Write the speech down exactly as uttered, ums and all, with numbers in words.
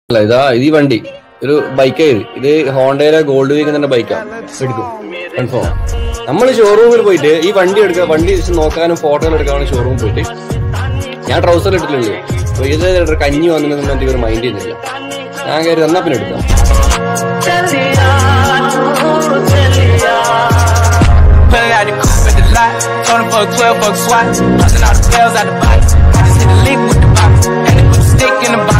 അല്ല ഇതാ ഇത് ഈ വണ്ടി ഒരു ബൈക്കായത് ഇത് ഹോണ്ടയിലെ ഗോൾഡ് വീക്കിന്റെ ബൈക്കാണ്. എടുക്കും കൺഫേം. നമ്മൾ ഷോറൂമിൽ പോയിട്ട് ഈ വണ്ടി എടുക്കുക, വണ്ടി നോക്കാനും ഫോട്ടോകൾ എടുക്കാനും ഷോറൂമിൽ പോയിട്ട് ഞാൻ ട്രൗസർ ഇട്ടിട്ടുള്ളൂ. അപ്പൊ ഇത് കഞ്ഞി വന്നിട്ട് എനിക്ക് ഒരു മൈൻഡ് ചെയ്യുന്നില്ല. ഞാൻ കയറി തന്നാ പിന്നെ എടുക്കാം. Stick in the box.